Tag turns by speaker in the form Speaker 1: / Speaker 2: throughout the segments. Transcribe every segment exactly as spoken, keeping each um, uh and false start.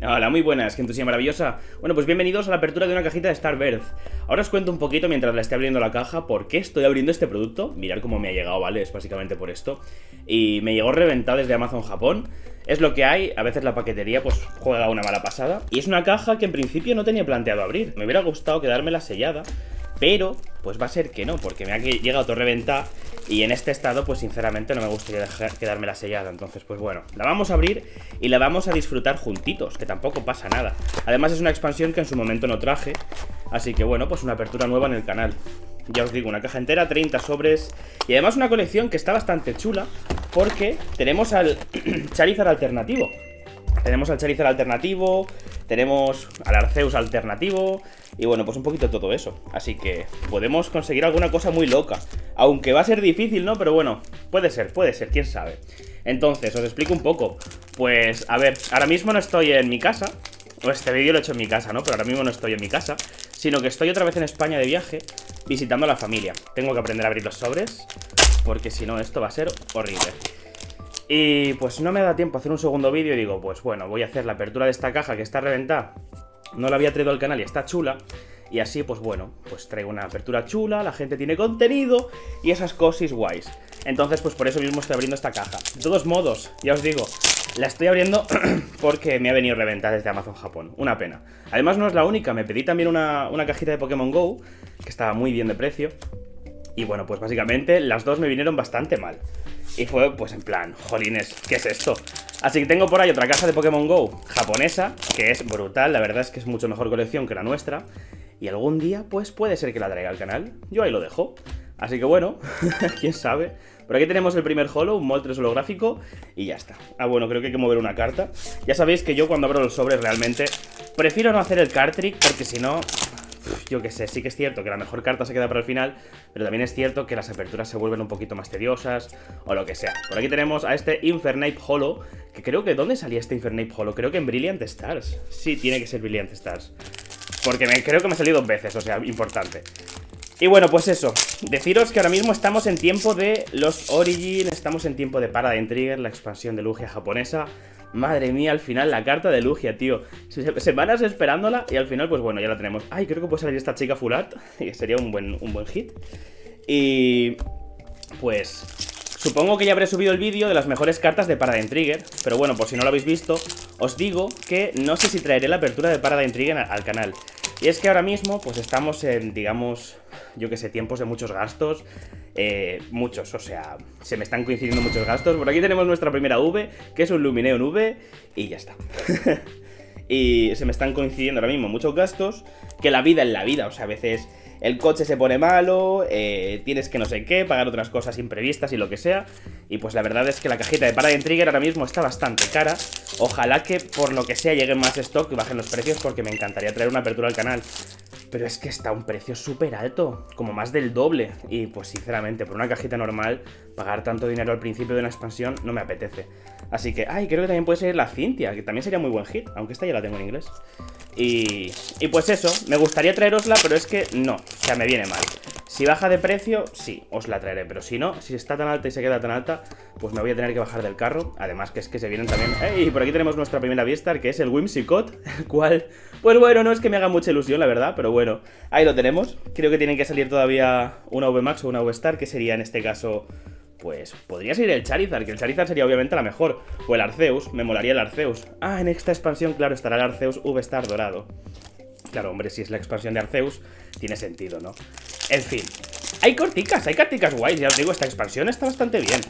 Speaker 1: Hola, muy buenas, gentucilla maravillosa. Bueno, pues bienvenidos a la apertura de una cajita de Starbirth. Ahora os cuento un poquito, mientras la esté abriendo la caja, por qué estoy abriendo este producto. Mirad cómo me ha llegado, ¿vale? Es básicamente por esto. Y me llegó reventado desde Amazon Japón. Es lo que hay, a veces la paquetería pues juega una mala pasada. Y es una caja que en principio no tenía planteado abrir. Me hubiera gustado quedármela sellada, pero pues va a ser que no, porque me ha llegado todo reventado. Y en este estado, pues sinceramente no me gustaría dejar quedármela sellada. Entonces, pues bueno, la vamos a abrir y la vamos a disfrutar juntitos, que tampoco pasa nada. Además es una expansión que en su momento no traje, así que bueno, pues una apertura nueva en el canal. Ya os digo, una caja entera, treinta sobres. Y además una colección que está bastante chula, porque tenemos al Charizard alternativo. Tenemos al Charizard alternativo, tenemos al Arceus alternativo. Y bueno, pues un poquito todo eso. Así que podemos conseguir alguna cosa muy loca. Aunque va a ser difícil, ¿no? Pero bueno, puede ser, puede ser, quién sabe. Entonces, os explico un poco. Pues, a ver, ahora mismo no estoy en mi casa. O este vídeo lo he hecho en mi casa, ¿no? Pero ahora mismo no estoy en mi casa, sino que estoy otra vez en España de viaje, visitando a la familia. Tengo que aprender a abrir los sobres, porque si no esto va a ser horrible. Y pues no me da tiempo a hacer un segundo vídeo y digo, pues bueno, voy a hacer la apertura de esta caja que está reventada. No la había traído al canal y está chula. Y así, pues bueno, pues traigo una apertura chula, la gente tiene contenido y esas cosas guays. Entonces, pues por eso mismo estoy abriendo esta caja. De todos modos, ya os digo, la estoy abriendo porque me ha venido reventada desde Amazon Japón. Una pena. Además no es la única, me pedí también una, una cajita de Pokémon Go, que estaba muy bien de precio. Y bueno, pues básicamente las dos me vinieron bastante mal. Y fue pues en plan, jolines, ¿qué es esto? Así que tengo por ahí otra caja de Pokémon Go japonesa, que es brutal, la verdad es que es mucho mejor colección que la nuestra. Y algún día pues puede ser que la traiga al canal, yo ahí lo dejo. Así que bueno, quién sabe. Por aquí tenemos el primer holo, un Moltres holográfico, y ya está. Ah, bueno, creo que hay que mover una carta. Ya sabéis que yo cuando abro los sobres realmente prefiero no hacer el card trick, porque si no... Yo qué sé, sí que es cierto que la mejor carta se queda para el final, pero también es cierto que las aperturas se vuelven un poquito más tediosas, o lo que sea. Por aquí tenemos a este Infernape Holo, que creo que... ¿Dónde salía este Infernape Holo? Creo que en Brilliant Stars. Sí, tiene que ser Brilliant Stars. Porque me, creo que me ha salido dos veces, o sea, importante. Y bueno, pues eso, deciros que ahora mismo estamos en tiempo de los Origin, estamos en tiempo de Paradigm Trigger, la expansión de Lugia japonesa. Madre mía, al final la carta de Lugia, tío. Semanas esperándola y al final, pues bueno, ya la tenemos. Ay, creo que puede salir esta chica full art, que sería un buen, un buen hit. Y... pues... supongo que ya habré subido el vídeo de las mejores cartas de Paradigm Trigger, pero bueno, por si no lo habéis visto, os digo que no sé si traeré la apertura de Paradigm Trigger al canal. Y es que ahora mismo, pues estamos en, digamos, yo que sé, tiempos de muchos gastos, eh, muchos, o sea, se me están coincidiendo muchos gastos. Por aquí tenemos nuestra primera V, que es un Lumineon V, y ya está. Y se me están coincidiendo ahora mismo muchos gastos, que la vida es la vida, o sea, a veces... el coche se pone malo, eh, tienes que no sé qué, pagar otras cosas imprevistas y lo que sea. Y pues la verdad es que la cajita de Paradigm Trigger ahora mismo está bastante cara. Ojalá que por lo que sea lleguen más stock y bajen los precios, porque me encantaría traer una apertura al canal. Pero es que está a un precio súper alto, como más del doble. Y pues sinceramente, por una cajita normal, pagar tanto dinero al principio de una expansión no me apetece. Así que, ay, creo que también puede ser la Cynthia, que también sería muy buen hit, aunque esta ya la tengo en inglés. Y, y pues eso, me gustaría traerosla, pero es que no, o sea, me viene mal. Si baja de precio, sí, os la traeré, pero si no, si está tan alta y se queda tan alta, pues me voy a tener que bajar del carro. Además que es que se vienen también... ¡Ey! Por aquí tenemos nuestra primera V-Star, que es el Whimsicott, el cual... pues bueno, no es que me haga mucha ilusión, la verdad, pero bueno, ahí lo tenemos. Creo que tienen que salir todavía una V-Max o una V-Star, que sería en este caso... pues podría ser el Charizard, que el Charizard sería obviamente la mejor. O el Arceus, me molaría el Arceus. Ah, en esta expansión, claro, estará el Arceus V-Star dorado. Claro, hombre, si es la expansión de Arceus, tiene sentido, ¿no? En fin, hay corticas, hay carticas guays, ya os digo, esta expansión está bastante bien.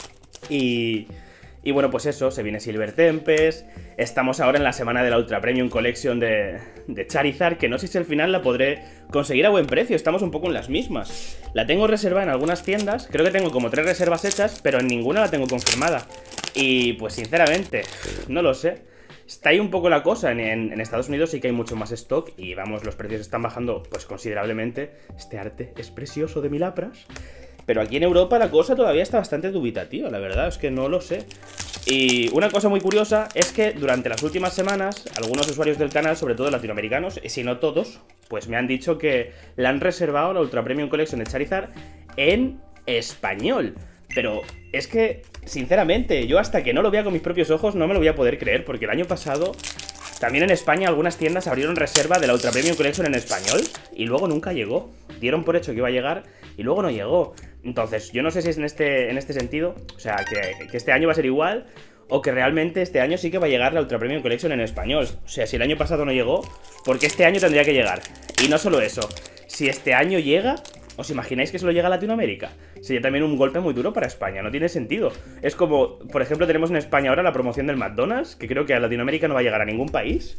Speaker 1: Y... y bueno, pues eso, se viene Silver Tempest. Estamos ahora en la semana de la Ultra Premium Collection de, de Charizard, que no sé si al final la podré conseguir a buen precio, estamos un poco en las mismas. La tengo reservada en algunas tiendas, creo que tengo como tres reservas hechas, pero en ninguna la tengo confirmada. Y pues sinceramente, no lo sé. Está ahí un poco la cosa, en, en, en Estados Unidos sí que hay mucho más stock y vamos, los precios están bajando pues considerablemente. Este arte es precioso de Milapras. Pero aquí en Europa la cosa todavía está bastante dubitativa, la verdad, es que no lo sé. Y una cosa muy curiosa es que durante las últimas semanas, algunos usuarios del canal, sobre todo latinoamericanos, y si no todos, pues me han dicho que le han reservado la Ultra Premium Collection de Charizard en español. Pero es que, sinceramente, yo hasta que no lo vea con mis propios ojos no me lo voy a poder creer, porque el año pasado También en España algunas tiendas abrieron reserva de la Ultra Premium Collection en español y luego nunca llegó. Dieron por hecho que iba a llegar y luego no llegó. Entonces, yo no sé si es en este, en este sentido, o sea, que, que este año va a ser igual o que realmente este año sí que va a llegar la Ultra Premium Collection en español. O sea, si el año pasado no llegó, porque este año tendría que llegar. Y no solo eso, si este año llega, ¿os imagináis que solo llega a Latinoamérica? Sería también un golpe muy duro para España, no tiene sentido. Es como, por ejemplo, tenemos en España ahora la promoción del McDonald's, que creo que a Latinoamérica no va a llegar a ningún país.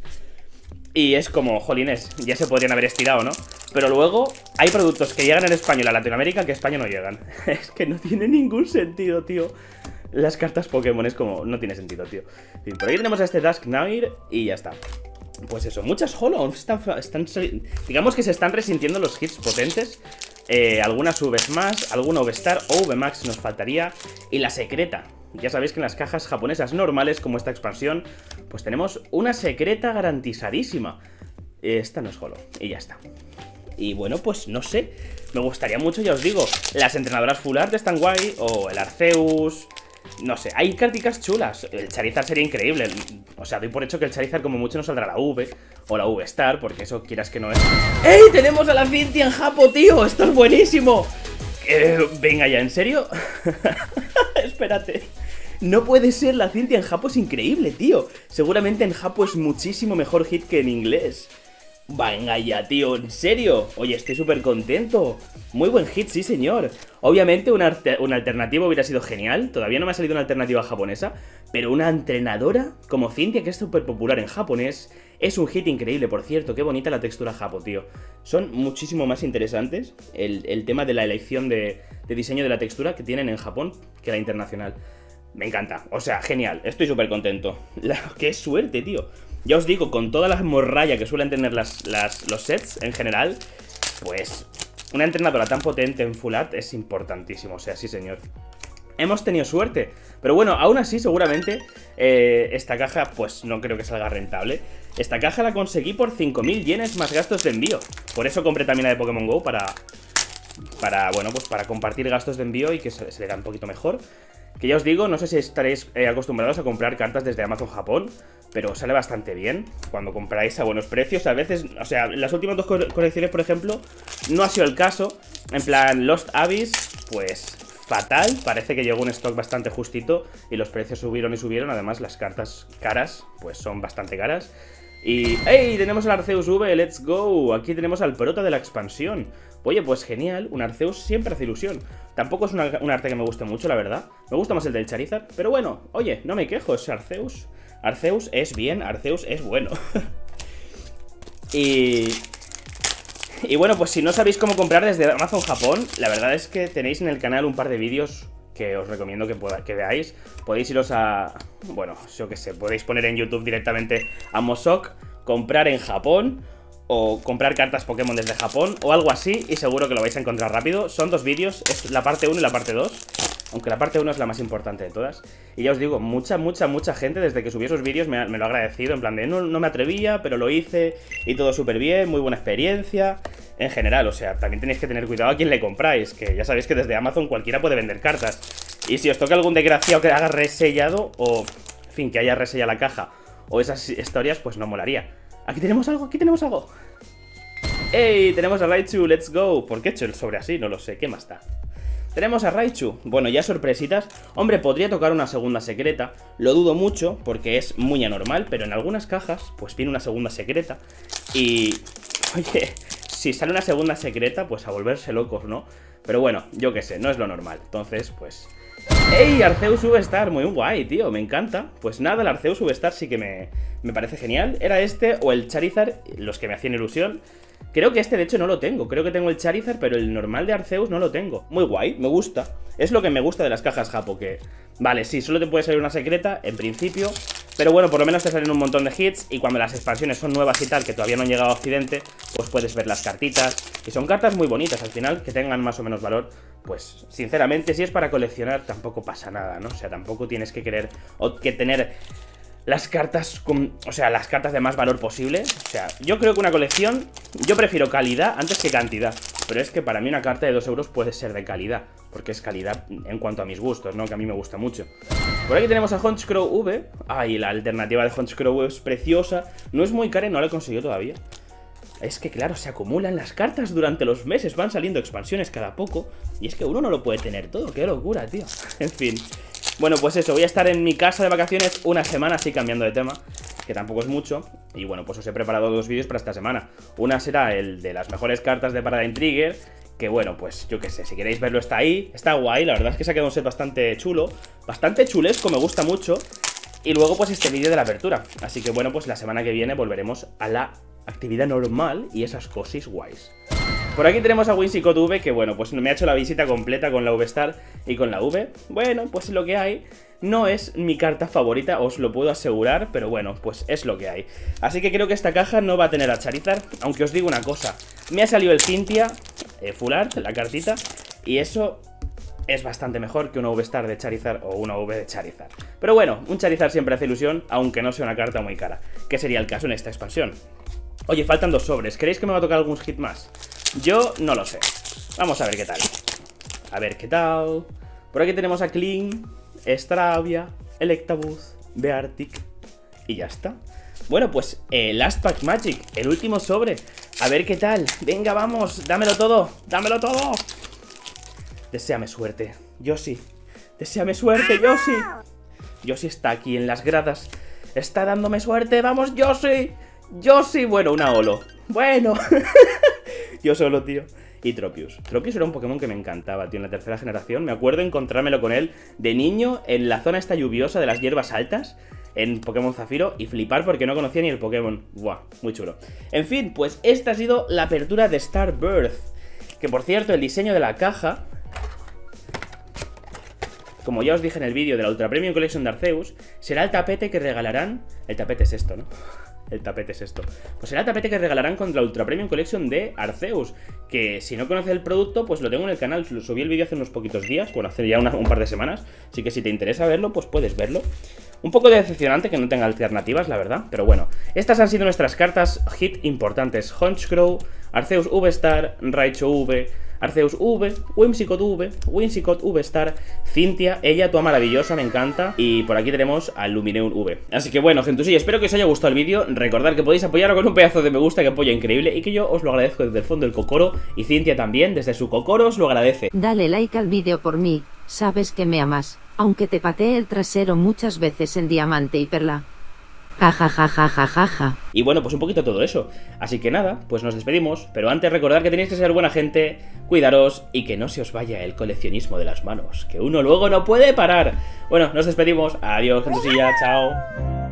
Speaker 1: Y es como, jolines, ya se podrían haber estirado, ¿no? Pero luego hay productos que llegan en español a Latinoamérica que a España no llegan. Es que no tiene ningún sentido, tío. Las cartas Pokémon es como, no tiene sentido, tío. En fin, por ahí tenemos a este Dusknoir y ya está. Pues eso, muchas Hollows están, están, digamos que se están resintiendo los hits potentes. eh, Algunas Vs más, alguna V-Star o V-Max nos faltaría. Y la secreta, ya sabéis que en las cajas japonesas normales como esta expansión, pues tenemos una secreta garantizadísima. Esta no es Hollow y ya está. Y bueno, pues no sé, me gustaría mucho, ya os digo, las entrenadoras full art están guay, o el Arceus. No sé, hay carticas chulas. El Charizard sería increíble. O sea, doy por hecho que el Charizard como mucho nos saldrá la V o la V-Star, porque eso quieras que no es. ¡Ey! ¡Tenemos a la Cynthia en Japo, tío! ¡Esto es buenísimo! Eh, venga ya, ¿en serio? Espérate. No puede ser, la Cynthia en Japo es increíble, tío. Seguramente en Japo es muchísimo mejor hit que en inglés. Venga ya, tío, ¿en serio? Oye, estoy súper contento. Muy buen hit, sí señor. Obviamente una, una alternativa hubiera sido genial. Todavía no me ha salido una alternativa japonesa, pero una entrenadora como Cynthia, que es súper popular en japonés, es un hit increíble. Por cierto, qué bonita la textura japo, tío. Son muchísimo más interesantes el, el tema de la elección de, de diseño de la textura que tienen en Japón que la internacional. Me encanta, o sea, genial, estoy súper contento. La, ¡Qué suerte, tío! Ya os digo, con toda la morralla que suelen tener las, las, los sets en general, pues una entrenadora tan potente en Full Art es importantísimo, o sea, sí señor. Hemos tenido suerte, pero bueno, aún así seguramente eh, esta caja pues no creo que salga rentable. Esta caja la conseguí por cinco mil yenes más gastos de envío. Por eso compré también la de Pokémon GO para, para bueno, pues para compartir gastos de envío y que se, se le da un poquito mejor. Que ya os digo, no sé si estaréis eh, acostumbrados a comprar cartas desde Amazon Japón, pero sale bastante bien cuando compráis a buenos precios. A veces, o sea, en las últimas dos co colecciones, por ejemplo, no ha sido el caso. En plan, Lost Abyss, pues fatal. Parece que llegó un stock bastante justito y los precios subieron y subieron. Además, las cartas caras, pues son bastante caras. Y ¡hey! Tenemos al Arceus V, ¡let's go! Aquí tenemos al prota de la expansión. Oye, pues genial, un Arceus siempre hace ilusión. Tampoco es una, un arte que me guste mucho, la verdad. Me gusta más el del Charizard, pero bueno, oye, no me quejo, es Arceus. Arceus es bien, Arceus es bueno. y... Y bueno, pues si no sabéis cómo comprar desde Amazon Japón, la verdad es que tenéis en el canal un par de vídeos que os recomiendo que, pueda, que veáis. Podéis iros a... Bueno, yo qué sé, podéis poner en YouTube directamente a Mosok, comprar en Japón, o comprar cartas Pokémon desde Japón, o algo así, y seguro que lo vais a encontrar rápido. Son dos vídeos, es la parte uno y la parte dos, aunque la parte uno es la más importante de todas. Y ya os digo, mucha, mucha, mucha gente desde que subí esos vídeos me, me lo ha agradecido, en plan de no, no me atrevía, pero lo hice, y todo súper bien, muy buena experiencia. En general, o sea, también tenéis que tener cuidado a quién le compráis, que ya sabéis que desde Amazon cualquiera puede vender cartas. Y si os toca algún desgraciado que haga resellado, o, en fin, que haya resellado la caja, o esas historias, pues no molaría. Aquí tenemos algo, aquí tenemos algo. ¡Ey! Tenemos a Raichu, let's go. ¿Por qué he hecho el sobre así? No lo sé, ¿qué más da? Tenemos a Raichu. Bueno, ya sorpresitas. Hombre, podría tocar una segunda secreta. Lo dudo mucho, porque es muy anormal, pero en algunas cajas, pues viene una segunda secreta. Y... Oye, si sale una segunda secreta, pues a volverse locos, ¿no? Pero bueno, yo qué sé, no es lo normal. Entonces, pues... ¡Ey! Arceus V-Star, muy guay, tío, me encanta. Pues nada, el Arceus V-Star sí que me, me parece genial. Era este o el Charizard, los que me hacían ilusión. Creo que este de hecho no lo tengo, creo que tengo el Charizard, pero el normal de Arceus no lo tengo. Muy guay, me gusta. Es lo que me gusta de las cajas Japo, que... Vale, sí, solo te puede salir una secreta, en principio, pero bueno, por lo menos te salen un montón de hits. Y cuando las expansiones son nuevas y tal, que todavía no han llegado a Occidente, pues puedes ver las cartitas. Y son cartas muy bonitas al final, que tengan más o menos valor. Pues, sinceramente, si es para coleccionar, tampoco pasa nada, ¿no? O sea, tampoco tienes que querer o que tener las cartas con, o sea, las cartas de más valor posible. O sea, yo creo que una colección, yo prefiero calidad antes que cantidad. Pero es que para mí una carta de dos euros puede ser de calidad, porque es calidad en cuanto a mis gustos, ¿no? Que a mí me gusta mucho. Por aquí tenemos a Honchkrow V. Ay, la alternativa de Honchkrow V es preciosa. No es muy cara y no la he conseguido todavía. Es que claro, se acumulan las cartas durante los meses. Van saliendo expansiones cada poco. Y es que uno no lo puede tener todo. Qué locura, tío. En fin. Bueno, pues eso, voy a estar en mi casa de vacaciones una semana, así cambiando de tema, que tampoco es mucho. Y bueno, pues os he preparado dos vídeos para esta semana. Una será el de las mejores cartas de Paradigm Trigger, que bueno, pues yo qué sé, si queréis verlo está ahí. Está guay, la verdad es que se ha quedado un set bastante chulo, bastante chulesco, me gusta mucho. Y luego pues este vídeo de la apertura. Así que bueno, pues la semana que viene volveremos a la actividad normal y esas cosis guays. Por aquí tenemos a Whimsicott V, que bueno, pues me ha hecho la visita completa con la V-Star y con la V. Bueno, pues lo que hay. No es mi carta favorita, os lo puedo asegurar, pero bueno, pues es lo que hay. Así que creo que esta caja no va a tener a Charizard, aunque os digo una cosa. Me ha salido el Cynthia, eh, Full Art, la cartita, y eso es bastante mejor que una V-Star de Charizard o una V de Charizard. Pero bueno, un Charizard siempre hace ilusión, aunque no sea una carta muy cara, que sería el caso en esta expansión. Oye, faltan dos sobres, ¿creéis que me va a tocar algún hit más? Yo no lo sé. Vamos a ver qué tal. A ver qué tal. Por aquí tenemos a Kling, Stravia, Electabuzz, Beartic y ya está. Bueno, pues eh, Last Pack Magic, el último sobre. A ver qué tal. Venga, vamos, dámelo todo, dámelo todo. Deséame suerte, Yoshi. Deséame suerte, Yoshi. Yoshi está aquí en las gradas. Está dándome suerte, vamos, Yoshi. Yoshi, bueno, una holo. Bueno. Yo solo, tío. Y Tropius. Tropius era un Pokémon que me encantaba, tío, en la tercera generación. Me acuerdo encontrármelo con él de niño en la zona esta lluviosa de las hierbas altas, en Pokémon Zafiro, y flipar porque no conocía ni el Pokémon. Buah, muy chulo. En fin, pues esta ha sido la apertura de Starbirth. Que por cierto, el diseño de la caja, como ya os dije en el vídeo de la Ultra Premium Collection de Arceus, será el tapete que regalarán. El tapete es esto, ¿no? El tapete es esto. Pues será el tapete que regalarán con la Ultra Premium Collection de Arceus. Que si no conoces el producto, pues lo tengo en el canal. Lo subí el vídeo hace unos poquitos días, bueno, hace ya una, un par de semanas. Así que si te interesa verlo, pues puedes verlo. Un poco decepcionante que no tenga alternativas, la verdad. Pero bueno, estas han sido nuestras cartas hit importantes. Honchkrow, Arceus V-Star, Raichu V, Arceus V, Whimsicott V, Whimsicott V-Star, Cynthia, ella, toda maravillosa, me encanta. Y por aquí tenemos al Lumineon V. Así que bueno, gente, sí, espero que os haya gustado el vídeo. Recordad que podéis apoyarlo con un pedazo de me gusta, que apoya increíble, y que yo os lo agradezco desde el fondo del cocoro. Y Cynthia también, desde su cocoro, os lo agradece.
Speaker 2: Dale like al vídeo por mí, sabes que me amas, aunque te patee el trasero muchas veces en diamante y perla. Ja ja ja ja ja ja ja.
Speaker 1: Y bueno, pues un poquito todo eso. Así que nada, pues nos despedimos. Pero antes recordad que tenéis que ser buena gente, cuidaros y que no se os vaya el coleccionismo de las manos, que uno luego no puede parar. Bueno, nos despedimos. Adiós, gentecilla, chao.